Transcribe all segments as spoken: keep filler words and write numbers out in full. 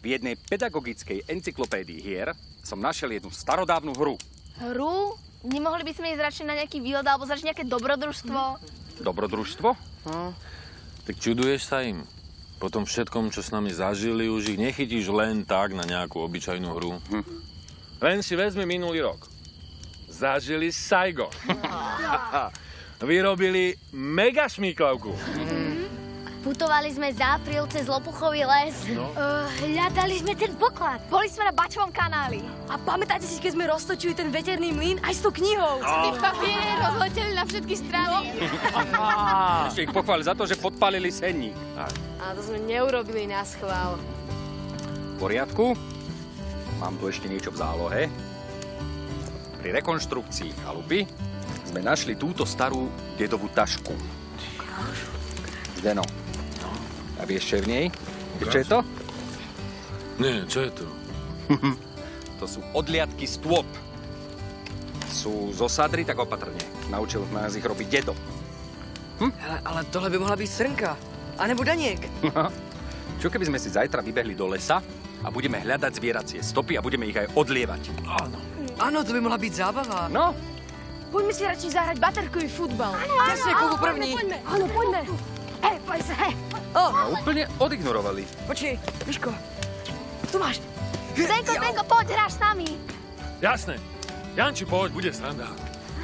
V jednej pedagogickej encyklopédii hier som našiel jednu starodávnu hru. Hru? Nemohli by sme ísť radšej na nejaký výlet alebo začať nejaké dobrodružstvo? Dobrodružstvo? No. Tak čuduješ sa im. Po tom všetkom, čo s nami zažili, už ich nechytíš len tak na nejakú obyčajnú hru. Hm. Len si vezmi minulý rok. Zažili Saigon. Vyrobili mega šmíklavku. Putovali sme za apríl cez Lopuchový les. No. Uh, hľadali sme ten poklad. Boli sme na Bačovom kanáli. A pamätáte si, keď sme roztočili ten veterný mlyn aj s tou knihou? Tí papiere rozleteli na všetky strany. Ešte ich pochváli za to, že podpálili senník. A to sme neurobili na schvál. V poriadku. Mám tu ešte niečo v zálohe. Pri rekonštrukcii chalupy sme našli túto starú dedovú tašku. Zdeno. A vieš, čo je v nej? Vieš, čo je to? Nie, čo je to? To sú odliadky stôp. Sú zo sadry, tak opatrne. Naučil nás ich robiť dedo. Hm? Hele, ale tohle by mohla byť srnka. A nebo Daniek. Čo keby sme si zajtra vybehli do lesa a budeme hľadať zvieracie stopy a budeme ich aj odlievať? Áno. Áno, to by mohla byť zábava. No. Poďme si radšej zahrať baterkový futbal. Jasne, koľko první. Poďme, áno, poďme. Hej, poď sa, hej. Oh. A úplne odignorovali. Počkej, Miško. Tu máš. Zdenko, Zdenko, poď, hráš s nami. Jasné. Janči, poď, bude sranda.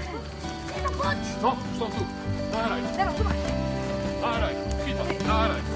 Zdenko, poď. No, už som tu. Nahraj. Zdeno, tu máš. Nahraj. Chytaj. Nahraj.